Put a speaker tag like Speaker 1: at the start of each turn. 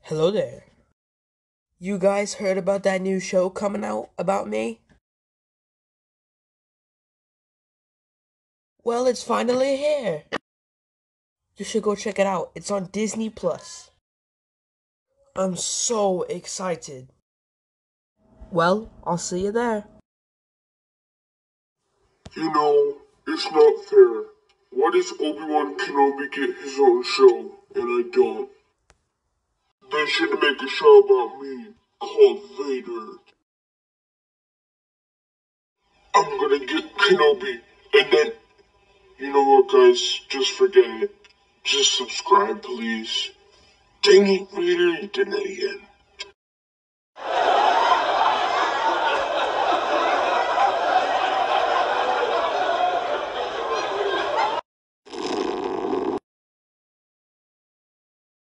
Speaker 1: Hello there. You guys heard about that new show coming out about me? Well, it's finally here. You should go check it out. It's on Disney Plus. I'm so excited. Well, I'll see you there.
Speaker 2: You know, it's not fair. Why does Obi Wan Kenobi get his own show and I don't? They should make a show about me called Vader. I'm gonna get Kenobi and then, you know what guys, just forget it. Just subscribe please. Dang it, Vader, you did it again.